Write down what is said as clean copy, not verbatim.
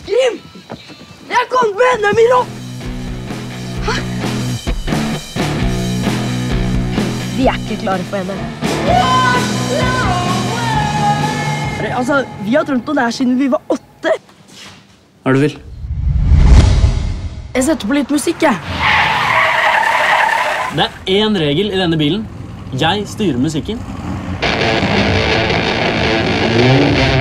Kim! Jeg kom med vennene mine opp! Hæ? Vi er ikke klare for henne. Altså, vi har drømt om det her siden vi var 8. Hva er det du vil? Jeg setter på litt musikk, jeg. Det er én regel i denne bilen. Jeg styrer musikken.